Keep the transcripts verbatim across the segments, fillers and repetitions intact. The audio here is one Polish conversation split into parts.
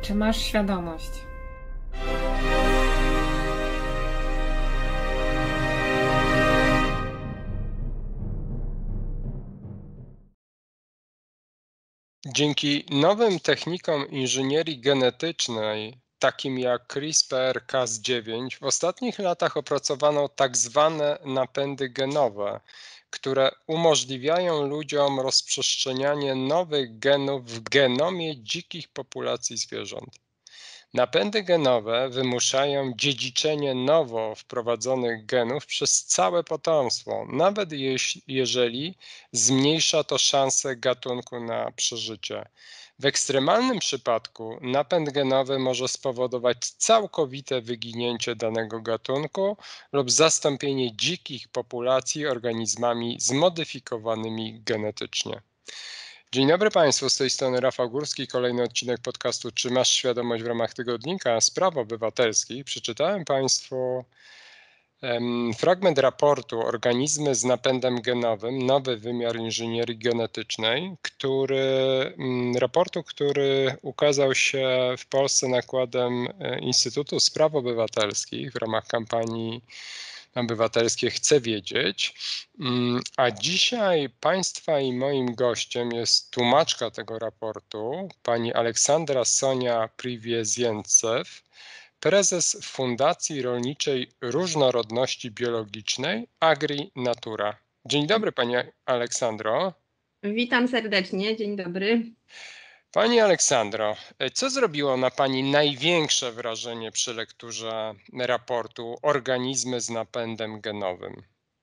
Czy masz świadomość? Dzięki nowym technikom inżynierii genetycznej, takim jak CRISPR Cas dziewięć, w ostatnich latach opracowano tak zwane napędy genowe, które umożliwiają ludziom rozprzestrzenianie nowych genów w genomie dzikich populacji zwierząt. Napędy genowe wymuszają dziedziczenie nowo wprowadzonych genów przez całe potomstwo, nawet jeś- jeżeli zmniejsza to szanse gatunku na przeżycie. W ekstremalnym przypadku napęd genowy może spowodować całkowite wyginięcie danego gatunku lub zastąpienie dzikich populacji organizmami zmodyfikowanymi genetycznie. Dzień dobry Państwu, z tej strony Rafał Górski, kolejny odcinek podcastu Czy masz świadomość w ramach tygodnika Spraw Obywatelskich. Przeczytałem Państwu em, fragment raportu Organizmy z napędem genowym, nowy wymiar inżynierii genetycznej, który, mm, raportu, który ukazał się w Polsce nakładem e, Instytutu Spraw Obywatelskich w ramach kampanii obywatelskie Chcę wiedzieć. A dzisiaj Państwa i moim gościem jest tłumaczka tego raportu, pani Aleksandra Sonia Priwiezjęcew, prezes Fundacji Rolniczej Różnorodności Biologicznej Agri Natura. Dzień dobry Pani Aleksandro. Witam serdecznie, dzień dobry. Pani Aleksandro, co zrobiło na Pani największe wrażenie przy lekturze raportu Organizmy z napędem genowym?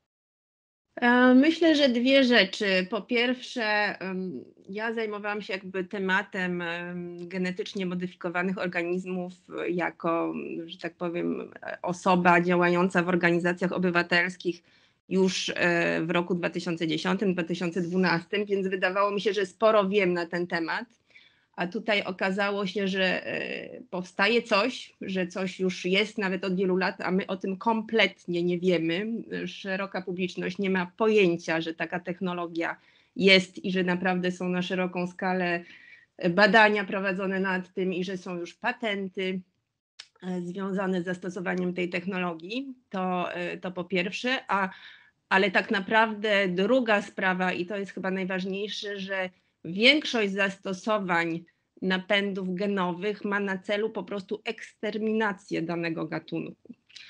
Myślę, że dwie rzeczy. Po pierwsze, ja zajmowałam się jakby tematem genetycznie modyfikowanych organizmów jako, że tak powiem, osoba działająca w organizacjach obywatelskich już w roku dwa tysiące dziesiątym dwa tysiące dwunastym, więc wydawało mi się, że sporo wiem na ten temat. A tutaj okazało się, że powstaje coś, że coś już jest nawet od wielu lat, a my o tym kompletnie nie wiemy. Szeroka publiczność nie ma pojęcia, że taka technologia jest i że naprawdę są na szeroką skalę badania prowadzone nad tym i że są już patenty związane z zastosowaniem tej technologii. To, to po pierwsze, a, ale tak naprawdę druga sprawa, i to jest chyba najważniejsze, że większość zastosowań napędów genowych ma na celu po prostu eksterminację danego gatunku.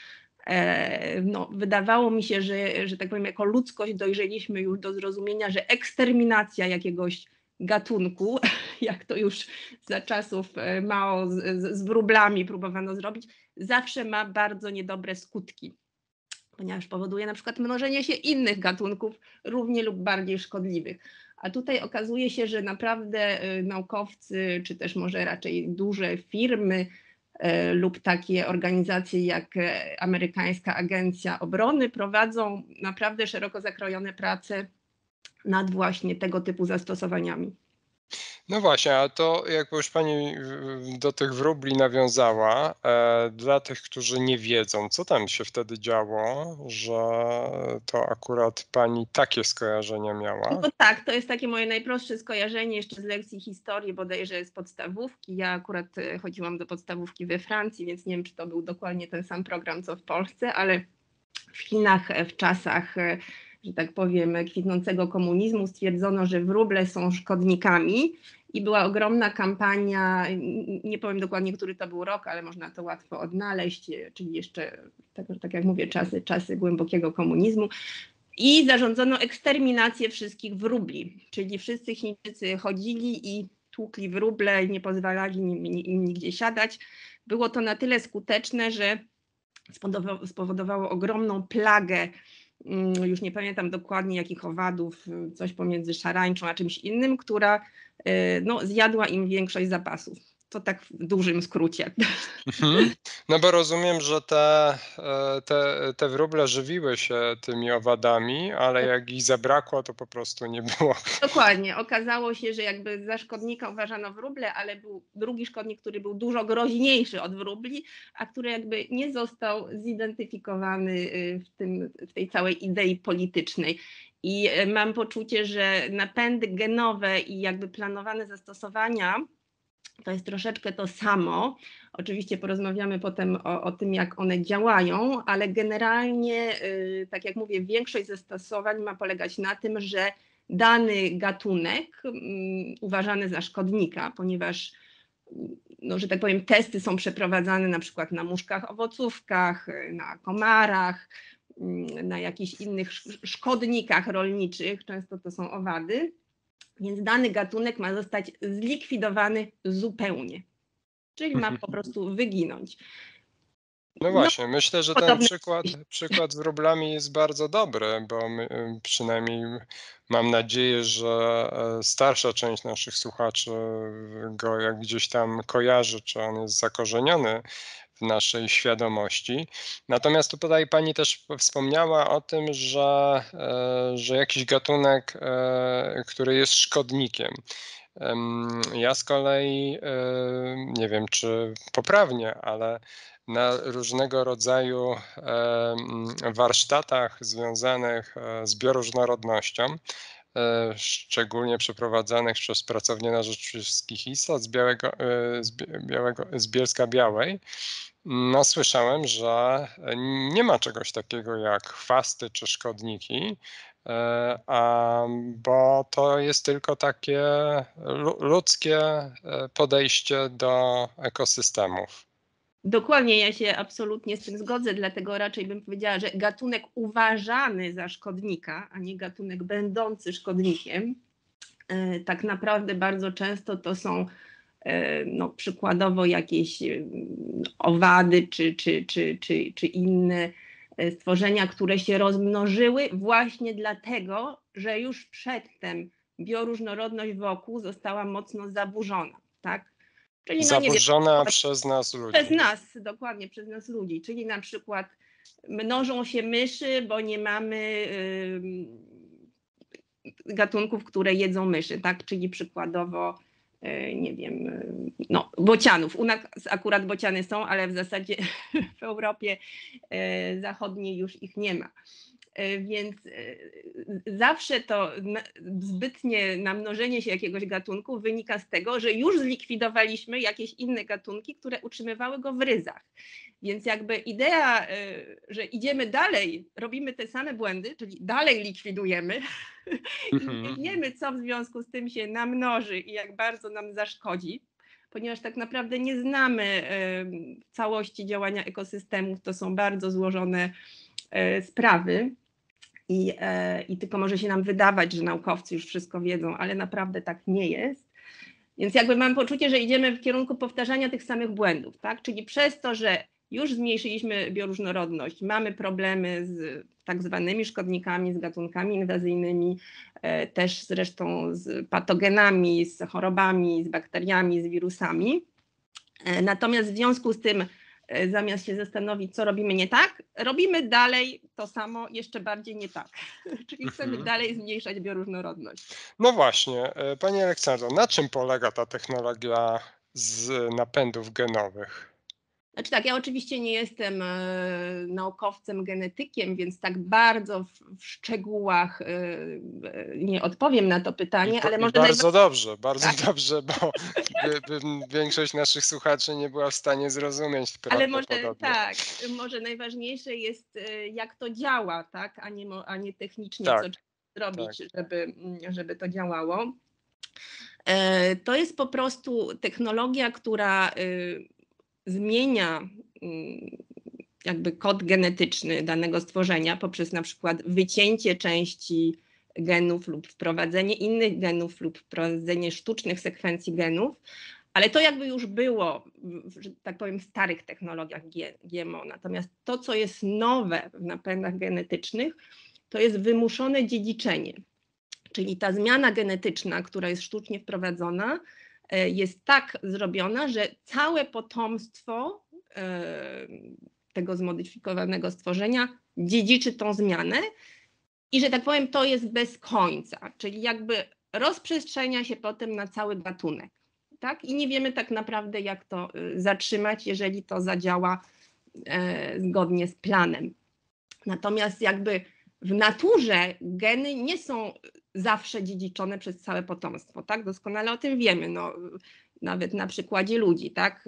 E, no, wydawało mi się, że, że tak powiem, jako ludzkość dojrzeliśmy już do zrozumienia, że eksterminacja jakiegoś gatunku, jak to już za czasów Mao z, z, z wróblami próbowano zrobić, zawsze ma bardzo niedobre skutki, ponieważ powoduje na przykład mnożenie się innych gatunków równie lub bardziej szkodliwych. A tutaj okazuje się, że naprawdę naukowcy, czy też może raczej duże firmy lub takie organizacje jak Amerykańska Agencja Obrony prowadzą naprawdę szeroko zakrojone prace nad właśnie tego typu zastosowaniami. No właśnie, a to jakby już Pani do tych wróbli nawiązała, e, dla tych, którzy nie wiedzą, co tam się wtedy działo, że to akurat Pani takie skojarzenia miała? No tak, to jest takie moje najprostsze skojarzenie jeszcze z lekcji historii, bodajże z podstawówki. Ja akurat chodziłam do podstawówki we Francji, więc nie wiem, czy to był dokładnie ten sam program, co w Polsce, ale w Chinach w czasach, że tak powiem, kwitnącego komunizmu stwierdzono, że wróble są szkodnikami i była ogromna kampania, nie powiem dokładnie, który to był rok, ale można to łatwo odnaleźć, czyli jeszcze, tak, tak jak mówię, czasy, czasy głębokiego komunizmu. I zarządzono eksterminację wszystkich wróbli, czyli wszyscy Chińczycy chodzili i tłukli wróble, nie pozwalali im nigdzie siadać. Było to na tyle skuteczne, że spowodowało ogromną plagę, już nie pamiętam dokładnie jakich owadów, coś pomiędzy szarańczą a czymś innym, która no, zjadła im większość zapasów. To tak w dużym skrócie. Mhm. No bo rozumiem, że te, te, te wróble żywiły się tymi owadami, ale jak ich zabrakło, to po prostu nie było. Dokładnie. Okazało się, że jakby za szkodnika uważano wróble, ale był drugi szkodnik, który był dużo groźniejszy od wróbli, a który jakby nie został zidentyfikowany w, tym, w tej całej idei politycznej. I mam poczucie, że napędy genowe i jakby planowane zastosowania to jest troszeczkę to samo. Oczywiście porozmawiamy potem o, o tym, jak one działają, ale generalnie, y, tak jak mówię, większość zastosowań ma polegać na tym, że dany gatunek y, uważany za szkodnika, ponieważ, no, że tak powiem, testy są przeprowadzane na przykład na muszkach, owocówkach, na komarach, y, na jakichś innych szkodnikach rolniczych, często to są owady. Więc dany gatunek ma zostać zlikwidowany zupełnie, czyli ma po prostu wyginąć. No No, właśnie, myślę, że ten podobne. przykład, przykład z wróblami jest bardzo dobry, bo my, y, przynajmniej mam nadzieję, że e, starsza część naszych słuchaczy go jak gdzieś tam kojarzy, czy on jest zakorzeniony w naszej świadomości. Natomiast tutaj pani też wspomniała o tym, że, e, że jakiś gatunek, e, który jest szkodnikiem. Em, Ja z kolei e, nie wiem, czy poprawnie, ale na różnego rodzaju em, warsztatach związanych e, z bioróżnorodnością, e, szczególnie przeprowadzanych przez Pracownię na rzecz Wszystkich Istot z, Białego, e, z, Bie- Białego, z Bielska Białej, no słyszałem, że nie ma czegoś takiego jak chwasty czy szkodniki, e, a, bo to jest tylko takie lu- ludzkie e, podejście do ekosystemów. Dokładnie, ja się absolutnie z tym zgodzę, dlatego raczej bym powiedziała, że gatunek uważany za szkodnika, a nie gatunek będący szkodnikiem, e, tak naprawdę bardzo często to są e, no, przykładowo jakieś e, owady czy, czy, czy, czy, czy inne e, stworzenia, które się rozmnożyły właśnie dlatego, że już przedtem bioróżnorodność wokół została mocno zaburzona, tak? Czyli no nie wiem, Zaburzona przez nas przez ludzi. nas, dokładnie przez nas ludzi, czyli na przykład mnożą się myszy, bo nie mamy y, gatunków, które jedzą myszy, tak? Czyli przykładowo, y, nie wiem, y, no, bocianów. U nas akurat bociany są, ale w zasadzie w Europie y, Zachodniej już ich nie ma. Więc zawsze to zbytnie namnożenie się jakiegoś gatunku wynika z tego, że już zlikwidowaliśmy jakieś inne gatunki, które utrzymywały go w ryzach. Więc jakby idea, że idziemy dalej, robimy te same błędy, czyli dalej likwidujemy i nie Mhm. wiemy, co w związku z tym się namnoży i jak bardzo nam zaszkodzi, ponieważ tak naprawdę nie znamy całości działania ekosystemów, to są bardzo złożone sprawy. I, e, I tylko może się nam wydawać, że naukowcy już wszystko wiedzą, ale naprawdę tak nie jest. Więc jakby mam poczucie, że idziemy w kierunku powtarzania tych samych błędów, tak? Czyli przez to, że już zmniejszyliśmy bioróżnorodność, mamy problemy z tak zwanymi szkodnikami, z gatunkami inwazyjnymi, e, też zresztą z patogenami, z chorobami, z bakteriami, z wirusami. E, natomiast w związku z tym, zamiast się zastanowić, co robimy nie tak, robimy dalej to samo, jeszcze bardziej nie tak. Czyli chcemy Mhm. dalej zmniejszać bioróżnorodność. No właśnie, e, Pani Aleksandro, na czym polega ta technologia z napędów genowych? Znaczy tak, ja oczywiście nie jestem e, naukowcem, genetykiem, więc tak bardzo w, w szczegółach e, e, nie odpowiem na to I, pytanie, ba- ale I może bardzo najbardziej dobrze, bardzo tak, dobrze, bo by, by większość naszych słuchaczy nie była w stanie zrozumieć ale może prawdopodobnie. tak, może najważniejsze jest, e, jak to działa, tak, a nie, mo- a nie technicznie, co Tak, trzeba tak. zrobić, żeby, żeby to działało. E, To jest po prostu technologia, która y, zmienia mm, jakby kod genetyczny danego stworzenia poprzez na przykład wycięcie części genów lub wprowadzenie innych genów lub wprowadzenie sztucznych sekwencji genów, ale to jakby już było, że tak powiem, w starych technologiach G M O. Natomiast to, co jest nowe w napędach genetycznych, to jest wymuszone dziedziczenie. Czyli ta zmiana genetyczna, która jest sztucznie wprowadzona, jest tak zrobiona, że całe potomstwo tego zmodyfikowanego stworzenia dziedziczy tą zmianę i, że tak powiem, to jest bez końca, czyli jakby rozprzestrzenia się potem na cały gatunek. Tak? I nie wiemy tak naprawdę, jak to zatrzymać, jeżeli to zadziała zgodnie z planem. Natomiast jakby w naturze geny nie są zawsze dziedziczone przez całe potomstwo, tak? Doskonale o tym wiemy. No, nawet na przykładzie ludzi, tak?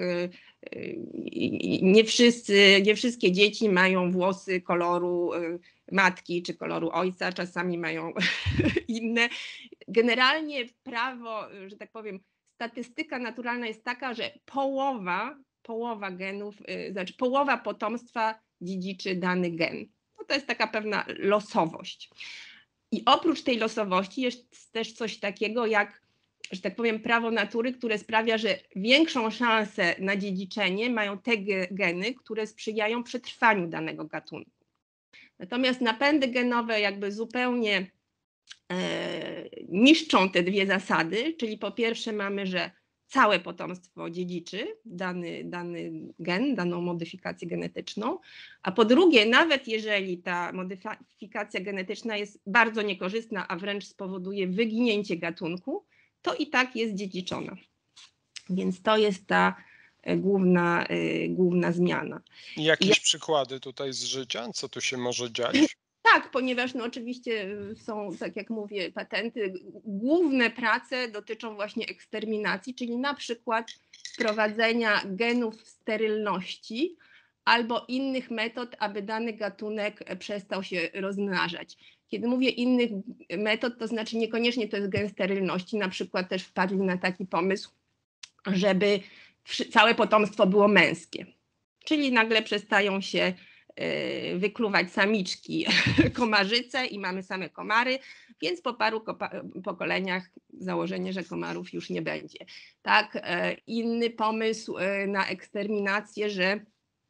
Nie wszyscy, nie wszystkie dzieci mają włosy koloru matki czy koloru ojca, czasami mają inne. Generalnie prawo, że tak powiem, statystyka naturalna jest taka, że połowa, połowa genów, znaczy połowa potomstwa dziedziczy dany gen. No to jest taka pewna losowość. I oprócz tej losowości jest też coś takiego jak, że tak powiem, prawo natury, które sprawia, że większą szansę na dziedziczenie mają te geny, które sprzyjają przetrwaniu danego gatunku. Natomiast napędy genowe jakby zupełnie e, niszczą te dwie zasady, czyli po pierwsze mamy, że całe potomstwo dziedziczy dany, dany gen, daną modyfikację genetyczną, a po drugie, nawet jeżeli ta modyfikacja genetyczna jest bardzo niekorzystna, a wręcz spowoduje wyginięcie gatunku, to i tak jest dziedziczona. Więc to jest ta główna, główna zmiana. I jakieś ja... przykłady tutaj z życia? Co tu się może dziać? Tak, ponieważ no oczywiście są, tak jak mówię, patenty. Główne prace dotyczą właśnie eksterminacji, czyli na przykład wprowadzenia genów sterylności albo innych metod, aby dany gatunek przestał się rozmnażać. Kiedy mówię innych metod, to znaczy niekoniecznie to jest gen sterylności. Na przykład też wpadli na taki pomysł, żeby całe potomstwo było męskie. Czyli nagle przestają się wykluwać samiczki komarzyce i mamy same komary, więc po paru pokoleniach założenie, że komarów już nie będzie. Tak? Inny pomysł na eksterminację, że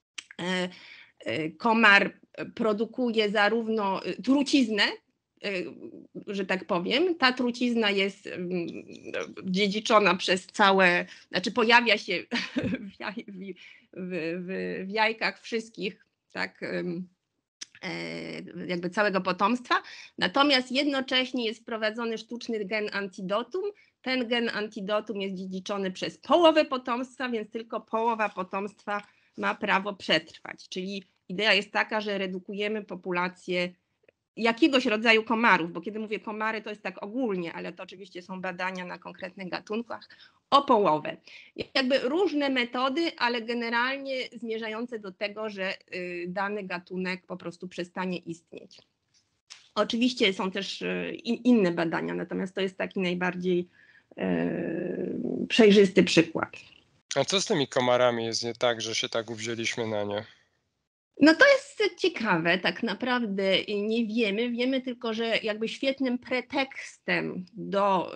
komar produkuje zarówno truciznę, że tak powiem, ta trucizna jest dziedziczona przez całe, znaczy pojawia się w, jaj, w, w, w jajkach wszystkich, tak, jakby całego potomstwa, natomiast jednocześnie jest wprowadzony sztuczny gen antidotum. Ten gen antidotum jest dziedziczony przez połowę potomstwa, więc tylko połowa potomstwa ma prawo przetrwać, czyli idea jest taka, że redukujemy populację jakiegoś rodzaju komarów, bo kiedy mówię komary, to jest tak ogólnie, ale to oczywiście są badania na konkretnych gatunkach, o połowę. Jakby różne metody, ale generalnie zmierzające do tego, że dany gatunek po prostu przestanie istnieć. Oczywiście są też inne badania, natomiast to jest taki najbardziej przejrzysty przykład. A co z tymi komarami jest nie tak, że się tak uwzięliśmy na nie? No to jest ciekawe, tak naprawdę nie wiemy, wiemy tylko, że jakby świetnym pretekstem do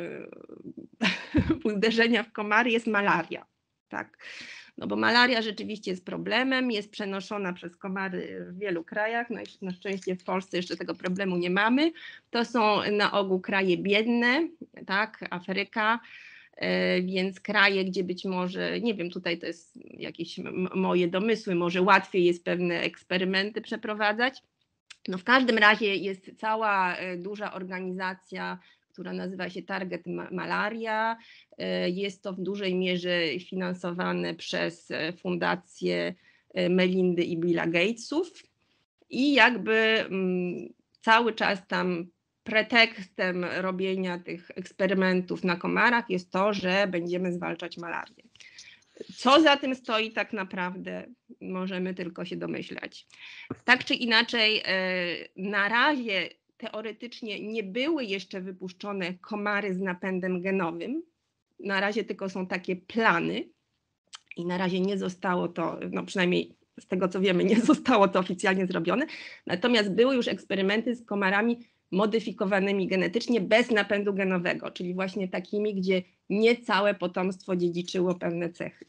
yy, uderzenia w komary jest malaria, tak? No bo malaria rzeczywiście jest problemem, jest przenoszona przez komary w wielu krajach, no i na szczęście w Polsce jeszcze tego problemu nie mamy. To są na ogół kraje biedne, tak, Afryka, więc kraje, gdzie być może, nie wiem, tutaj to jest jakieś moje domysły, może łatwiej jest pewne eksperymenty przeprowadzać. No w każdym razie jest cała duża organizacja, która nazywa się Target Malaria. Jest to w dużej mierze finansowane przez fundację Melindy i Billa Gatesów i jakby cały czas tam pretekstem robienia tych eksperymentów na komarach jest to, że będziemy zwalczać malarię. Co za tym stoi tak naprawdę, możemy tylko się domyślać. Tak czy inaczej, na razie teoretycznie nie były jeszcze wypuszczone komary z napędem genowym. Na razie tylko są takie plany i na razie nie zostało to, no przynajmniej z tego co wiemy, nie zostało to oficjalnie zrobione. Natomiast były już eksperymenty z komarami modyfikowanymi genetycznie bez napędu genowego, czyli właśnie takimi, gdzie nie całe potomstwo dziedziczyło pewne cechy.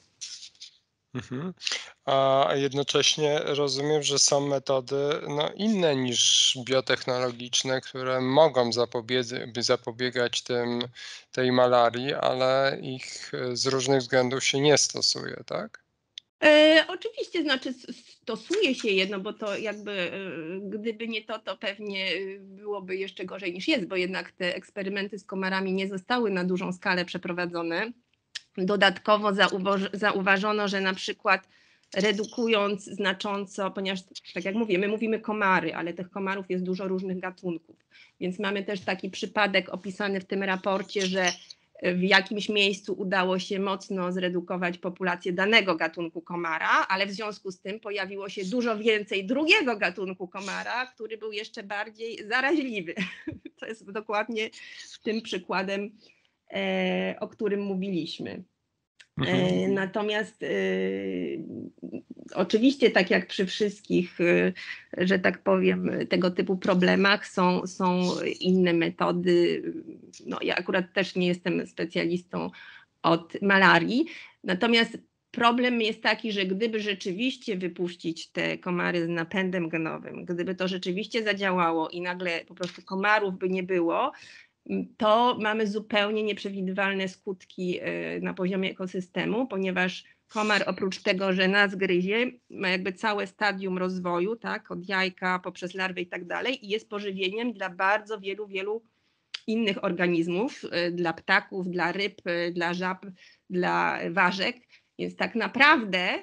Mhm. A jednocześnie rozumiem, że są metody no, inne niż biotechnologiczne, które mogą zapobiec- zapobiegać tym, tej malarii, ale ich z różnych względów się nie stosuje, tak? E, oczywiście, znaczy stosuje się jedno, bo to jakby e, gdyby nie to, to pewnie byłoby jeszcze gorzej niż jest, bo jednak te eksperymenty z komarami nie zostały na dużą skalę przeprowadzone. Dodatkowo zauważ, zauważono, że na przykład redukując znacząco, ponieważ tak jak mówię, my mówimy komary, ale tych komarów jest dużo różnych gatunków, więc mamy też taki przypadek opisany w tym raporcie, że w jakimś miejscu udało się mocno zredukować populację danego gatunku komara, ale w związku z tym pojawiło się dużo więcej drugiego gatunku komara, który był jeszcze bardziej zaraźliwy. To jest dokładnie tym przykładem, o którym mówiliśmy. Mhm. Natomiast y, oczywiście, tak jak przy wszystkich, y, że tak powiem, tego typu problemach są, są inne metody. No, ja akurat też nie jestem specjalistą od malarii, natomiast problem jest taki, że gdyby rzeczywiście wypuścić te komary z napędem genowym, gdyby to rzeczywiście zadziałało i nagle po prostu komarów by nie było, to mamy zupełnie nieprzewidywalne skutki na poziomie ekosystemu, ponieważ komar oprócz tego, że nas gryzie, ma jakby całe stadium rozwoju, tak, od jajka poprzez larwy i tak dalej, i jest pożywieniem dla bardzo wielu, wielu innych organizmów, dla ptaków, dla ryb, dla żab, dla ważek. Więc tak naprawdę,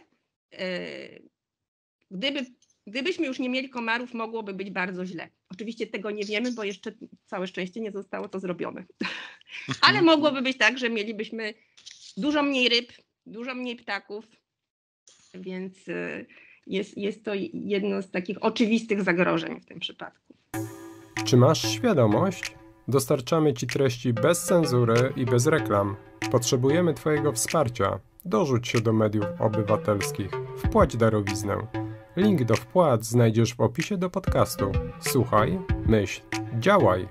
gdyby Gdybyśmy już nie mieli komarów, mogłoby być bardzo źle. Oczywiście tego nie wiemy, bo jeszcze całe szczęście nie zostało to zrobione. Ale mogłoby być tak, że mielibyśmy dużo mniej ryb, dużo mniej ptaków, więc jest, jest to jedno z takich oczywistych zagrożeń w tym przypadku. Czy masz świadomość? Dostarczamy Ci treści bez cenzury i bez reklam. Potrzebujemy Twojego wsparcia. Dorzuć się do mediów obywatelskich. Wpłać darowiznę. Link do wpłat znajdziesz w opisie do podcastu. Słuchaj, myśl, działaj.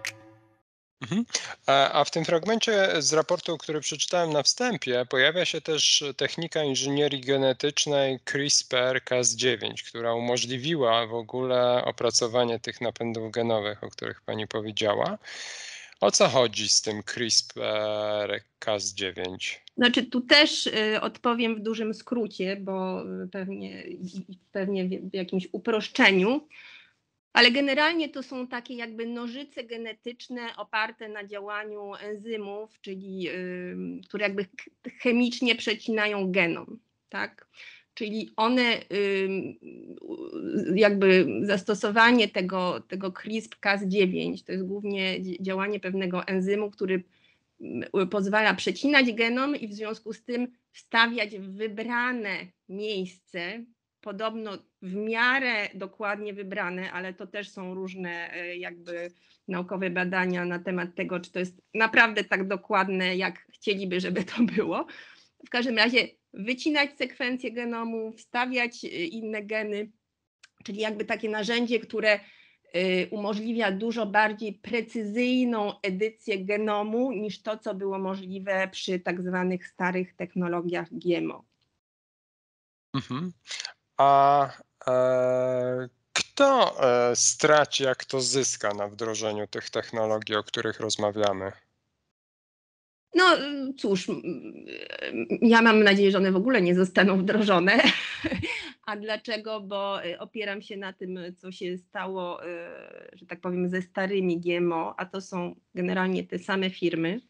Mhm. A, a w tym fragmencie z raportu, który przeczytałem na wstępie, pojawia się też technika inżynierii genetycznej CRISPR Cas dziewięć, która umożliwiła w ogóle opracowanie tych napędów genowych, o których Pani powiedziała. O co chodzi z tym CRISPR Cas dziewięć? Znaczy tu też y, odpowiem w dużym skrócie, bo pewnie, pewnie w, w jakimś uproszczeniu, ale generalnie to są takie jakby nożyce genetyczne oparte na działaniu enzymów, czyli y, które jakby chemicznie przecinają genom, tak? Czyli one, y, jakby zastosowanie tego, tego CRISPR Cas dziewięć to jest głównie działanie pewnego enzymu, który pozwala przecinać genom i w związku z tym wstawiać w wybrane miejsce, podobno w miarę dokładnie wybrane, ale to też są różne jakby naukowe badania na temat tego, czy to jest naprawdę tak dokładne, jak chcieliby, żeby to było. W każdym razie wycinać sekwencję genomu, wstawiać inne geny, czyli jakby takie narzędzie, które umożliwia dużo bardziej precyzyjną edycję genomu niż to, co było możliwe przy tak zwanych starych technologiach G M O. Mhm. A e, kto e, straci, a kto zyska na wdrożeniu tych technologii, o których rozmawiamy? No cóż, ja mam nadzieję, że one w ogóle nie zostaną wdrożone. A dlaczego? Bo opieram się na tym, co się stało, że tak powiem, ze starymi G M O, a to są generalnie te same firmy,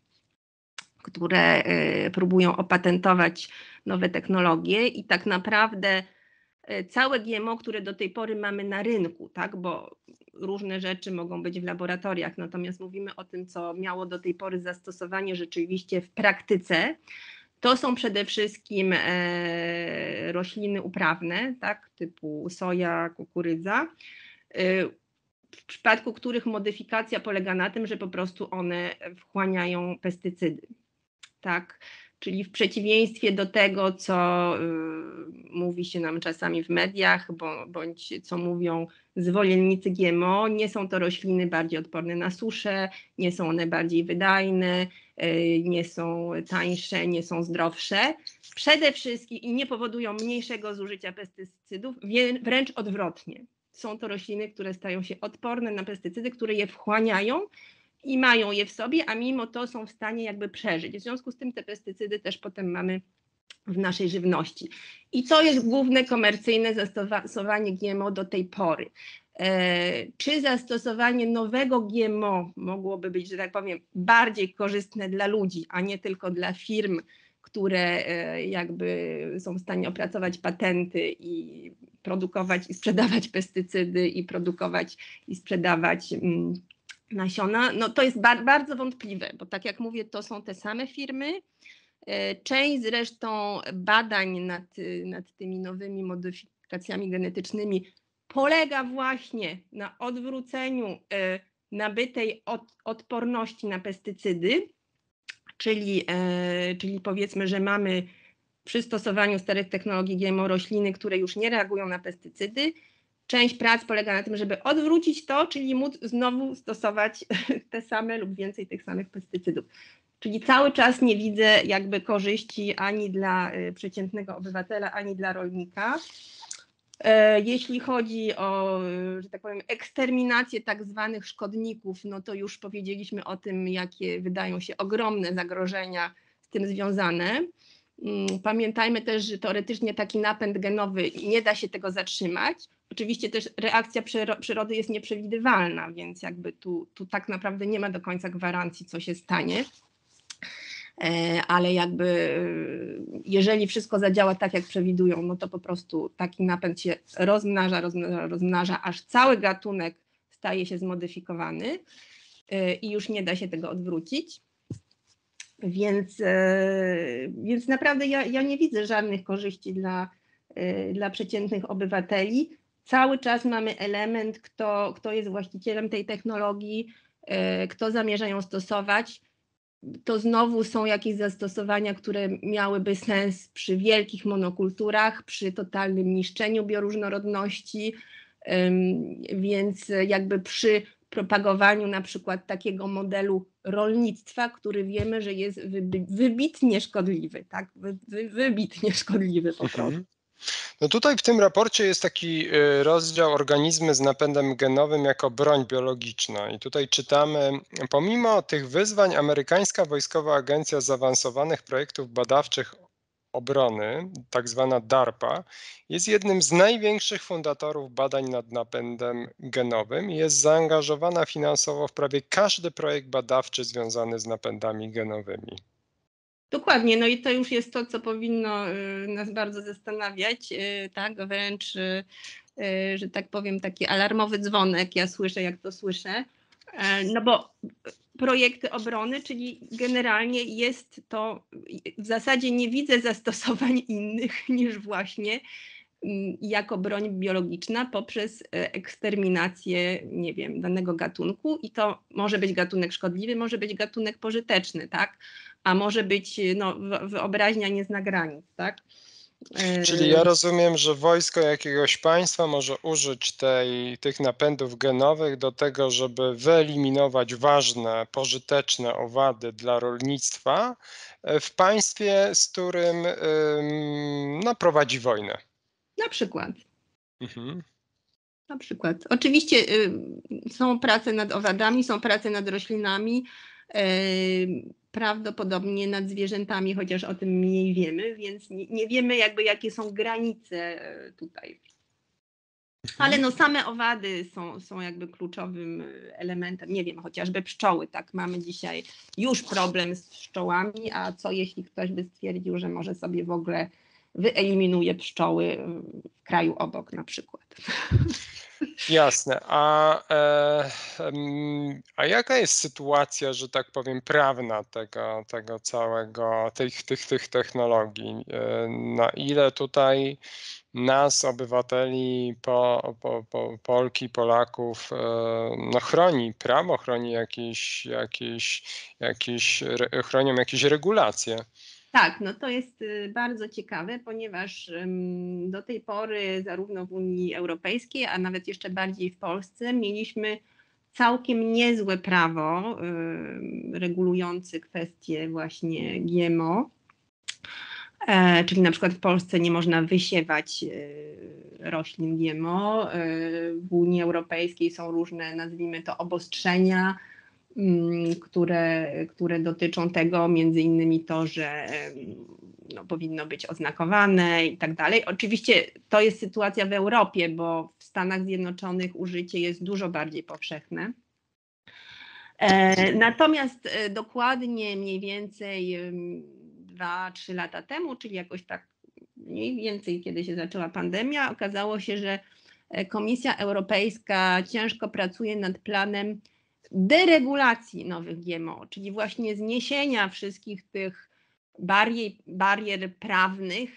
które próbują opatentować nowe technologie i tak naprawdę całe G M O, które do tej pory mamy na rynku, tak, bo różne rzeczy mogą być w laboratoriach, natomiast mówimy o tym, co miało do tej pory zastosowanie rzeczywiście w praktyce, to są przede wszystkim e, rośliny uprawne, tak, typu soja, kukurydza, e, w przypadku których modyfikacja polega na tym, że po prostu one wchłaniają pestycydy, tak. Czyli w przeciwieństwie do tego, co y, mówi się nam czasami w mediach, bo, bądź co mówią zwolennicy G M O, nie są to rośliny bardziej odporne na suszę, nie są one bardziej wydajne, y, nie są tańsze, nie są zdrowsze. Przede wszystkim i nie powodują mniejszego zużycia pestycydów, wręcz odwrotnie. Są to rośliny, które stają się odporne na pestycydy, które je wchłaniają i mają je w sobie, a mimo to są w stanie jakby przeżyć. W związku z tym te pestycydy też potem mamy w naszej żywności. I to jest główne komercyjne zastosowanie G M O do tej pory. E, czy zastosowanie nowego G M O mogłoby być, że tak powiem, bardziej korzystne dla ludzi, a nie tylko dla firm, które e, jakby są w stanie opracować patenty i produkować i sprzedawać pestycydy i produkować i sprzedawać mm, nasiona, no to jest bar bardzo wątpliwe, bo tak jak mówię, to są te same firmy. Część zresztą badań nad, nad tymi nowymi modyfikacjami genetycznymi polega właśnie na odwróceniu nabytej od, odporności na pestycydy, czyli, czyli powiedzmy, że mamy przy stosowaniu starych technologii G M O rośliny, które już nie reagują na pestycydy. Część prac polega na tym, żeby odwrócić to, czyli móc znowu stosować te same lub więcej tych samych pestycydów. Czyli cały czas nie widzę jakby korzyści ani dla przeciętnego obywatela, ani dla rolnika. Jeśli chodzi o, że tak powiem, eksterminację tak zwanych szkodników, no to już powiedzieliśmy o tym, jakie wydają się ogromne zagrożenia z tym związane. Pamiętajmy też, że teoretycznie taki napęd genowy nie da się tego zatrzymać. Oczywiście też reakcja przyrody jest nieprzewidywalna, więc jakby tu, tu tak naprawdę nie ma do końca gwarancji, co się stanie. Ale jakby jeżeli wszystko zadziała tak, jak przewidują, no to po prostu taki napęd się rozmnaża, rozmnaża, rozmnaża, aż cały gatunek staje się zmodyfikowany i już nie da się tego odwrócić. Więc, więc naprawdę ja, ja nie widzę żadnych korzyści dla, dla przeciętnych obywateli. Cały czas mamy element, kto, kto jest właścicielem tej technologii, kto zamierza ją stosować. To znowu są jakieś zastosowania, które miałyby sens przy wielkich monokulturach, przy totalnym niszczeniu bioróżnorodności, więc jakby przy propagowaniu na przykład takiego modelu rolnictwa, który wiemy, że jest wybitnie szkodliwy, tak? Wy, wy, wybitnie szkodliwy po prostu. Mhm. No tutaj w tym raporcie jest taki rozdział organizmy z napędem genowym jako broń biologiczna i tutaj czytamy, pomimo tych wyzwań amerykańska Wojskowa Agencja Zaawansowanych Projektów Badawczych Obrony, tak zwana DARPA, jest jednym z największych fundatorów badań nad napędem genowym i jest zaangażowana finansowo w prawie każdy projekt badawczy związany z napędami genowymi. Dokładnie, no i to już jest to, co powinno nas bardzo zastanawiać, tak, wręcz, że tak powiem, taki alarmowy dzwonek, ja słyszę, jak to słyszę, no bo projekty obrony, czyli generalnie jest to, w zasadzie nie widzę zastosowań innych niż właśnie jako broń biologiczna poprzez eksterminację, nie wiem, danego gatunku i to może być gatunek szkodliwy, może być gatunek pożyteczny, tak? A może być, no, wyobraźnia nie zna granic, tak? Czyli ja rozumiem, że wojsko jakiegoś państwa może użyć tej, tych napędów genowych do tego, żeby wyeliminować ważne, pożyteczne owady dla rolnictwa w państwie, z którym no, prowadzi wojnę. Na przykład. Mhm. Na przykład. Oczywiście y, są prace nad owadami, są prace nad roślinami, y, prawdopodobnie nad zwierzętami, chociaż o tym mniej wiemy, więc nie, nie wiemy jakby jakie są granice tutaj. Ale no same owady są, są jakby kluczowym elementem, nie wiem, chociażby pszczoły, tak, mamy dzisiaj już problem z pszczołami, a co jeśli ktoś by stwierdził, że może sobie w ogóle wyeliminuje pszczoły w kraju obok na przykład. Jasne. A, e, a jaka jest sytuacja, że tak powiem, prawna tego, tego całego, tych, tych, tych technologii? Na ile tutaj nas, obywateli, po, po, po, Polki, Polaków, no chroni prawo, chroni jakieś, jakieś, jakieś, chronią jakieś regulacje? Tak, no to jest bardzo ciekawe, ponieważ do tej pory zarówno w Unii Europejskiej, a nawet jeszcze bardziej w Polsce mieliśmy całkiem niezłe prawo regulujące kwestie właśnie G M O. Czyli na przykład w Polsce nie można wysiewać roślin G M O. W Unii Europejskiej są różne, nazwijmy to, obostrzenia, które, które dotyczą tego, między innymi to, że no, powinno być oznakowane i tak dalej. Oczywiście to jest sytuacja w Europie, bo w Stanach Zjednoczonych użycie jest dużo bardziej powszechne. Natomiast dokładnie mniej więcej dwa, trzy lata temu, czyli jakoś tak mniej więcej, kiedy się zaczęła pandemia, okazało się, że Komisja Europejska ciężko pracuje nad planem deregulacji nowych G M O, czyli właśnie zniesienia wszystkich tych barier, barier prawnych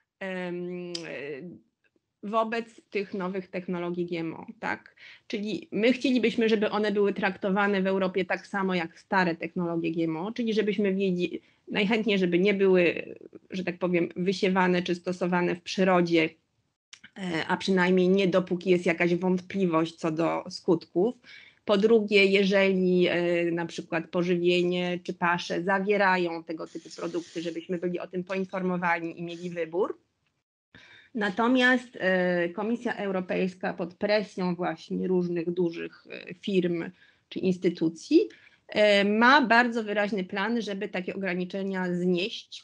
wobec tych nowych technologii G M O, tak? Czyli my chcielibyśmy, żeby one były traktowane w Europie tak samo jak stare technologie G M O, czyli żebyśmy wiedzieli, najchętniej, żeby nie były, że tak powiem, wysiewane czy stosowane w przyrodzie, a przynajmniej nie dopóki jest jakaś wątpliwość co do skutków. Po drugie, jeżeli na przykład pożywienie czy pasze zawierają tego typu produkty, żebyśmy byli o tym poinformowani i mieli wybór. Natomiast Komisja Europejska pod presją właśnie różnych dużych firm czy instytucji ma bardzo wyraźny plan, żeby takie ograniczenia znieść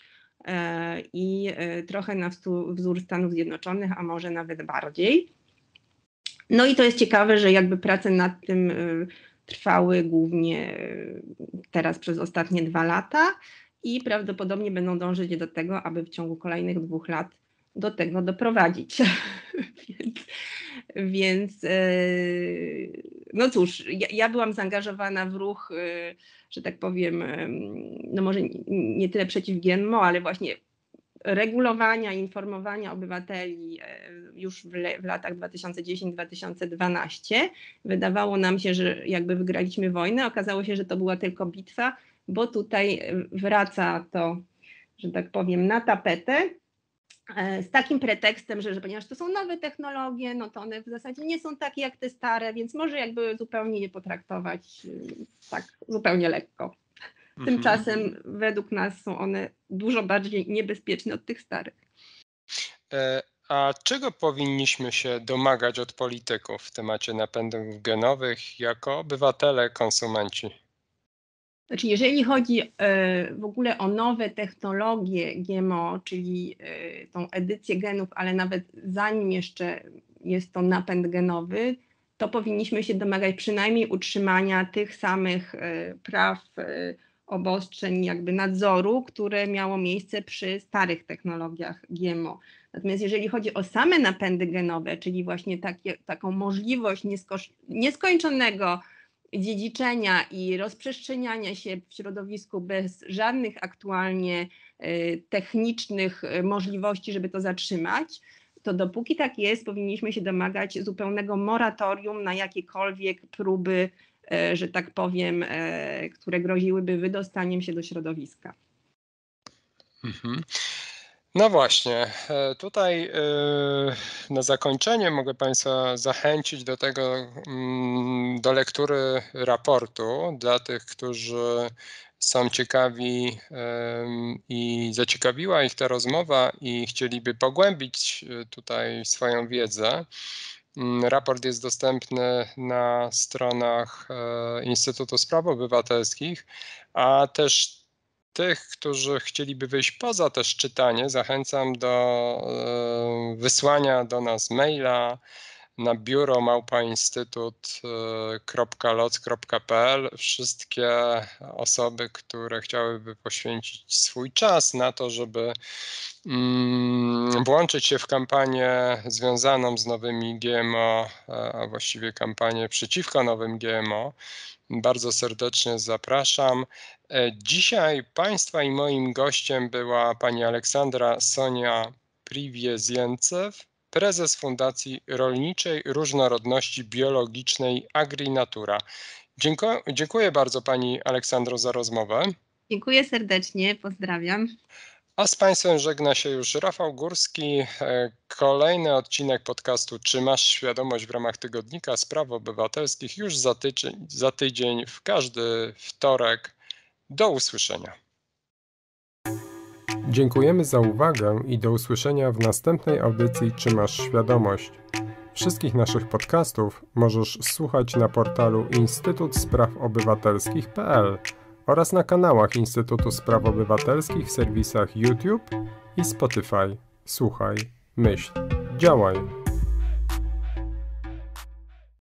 i trochę na wzór Stanów Zjednoczonych, a może nawet bardziej. No i to jest ciekawe, że jakby prace nad tym trwały głównie teraz przez ostatnie dwa lata i prawdopodobnie będą dążyć do tego, aby w ciągu kolejnych dwóch lat do tego doprowadzić. więc, więc no cóż, ja, ja byłam zaangażowana w ruch, że tak powiem, no może nie tyle przeciw G M O, ale właśnie regulowania, informowania obywateli już w, le, w latach dwa tysiące dziesiąty do dwa tysiące dwunastego. Wydawało nam się, że jakby wygraliśmy wojnę, okazało się, że to była tylko bitwa, bo tutaj wraca to, że tak powiem, na tapetę, z takim pretekstem, że, że ponieważ to są nowe technologie, no to one w zasadzie nie są takie jak te stare, więc może jakby zupełnie je potraktować tak zupełnie lekko. Tymczasem mhm. według nas są one dużo bardziej niebezpieczne od tych starych. A czego powinniśmy się domagać od polityków w temacie napędów genowych jako obywatele, konsumenci? Znaczy, jeżeli chodzi w ogóle o nowe technologie G M O, czyli tą edycję genów, ale nawet zanim jeszcze jest to napęd genowy, to powinniśmy się domagać przynajmniej utrzymania tych samych praw, obostrzeń, jakby nadzoru, które miało miejsce przy starych technologiach G M O. Natomiast jeżeli chodzi o same napędy genowe, czyli właśnie takie, taką możliwość niesko- nieskończonego dziedziczenia i rozprzestrzeniania się w środowisku bez żadnych aktualnie technicznych możliwości, żeby to zatrzymać, to dopóki tak jest, powinniśmy się domagać zupełnego moratorium na jakiekolwiek próby, że tak powiem, które groziłyby wydostaniem się do środowiska. Mhm. No właśnie, tutaj na zakończenie mogę Państwa zachęcić do tego, do lektury raportu dla tych, którzy są ciekawi i zaciekawiła ich ta rozmowa i chcieliby pogłębić tutaj swoją wiedzę. Raport jest dostępny na stronach Instytutu Spraw Obywatelskich, a też tych, którzy chcieliby wyjść poza też czytanie, zachęcam do wysłania do nas maila na biuro małpa instytut kropka loc kropka p l. Wszystkie osoby, które chciałyby poświęcić swój czas na to, żeby włączyć się w kampanię związaną z nowymi G M O, a właściwie kampanię przeciwko nowym G M O, bardzo serdecznie zapraszam. Dzisiaj Państwa i moim gościem była pani Aleksandra Sonia Priwieziencew, prezes Fundacji Rolniczej Różnorodności Biologicznej AgriNatura. Dziękuję, dziękuję bardzo Pani Aleksandro za rozmowę. Dziękuję serdecznie, pozdrawiam. A z Państwem żegna się już Rafał Górski. Kolejny odcinek podcastu Czy masz świadomość w ramach Tygodnika Spraw Obywatelskich już za tydzień, za tydzień w każdy wtorek. Do usłyszenia. Dziękujemy za uwagę i do usłyszenia w następnej audycji Czy masz świadomość? Wszystkich naszych podcastów możesz słuchać na portalu instytut spraw obywatelskich kropka p l oraz na kanałach Instytutu Spraw Obywatelskich w serwisach YouTube i Spotify. Słuchaj, myśl, działaj.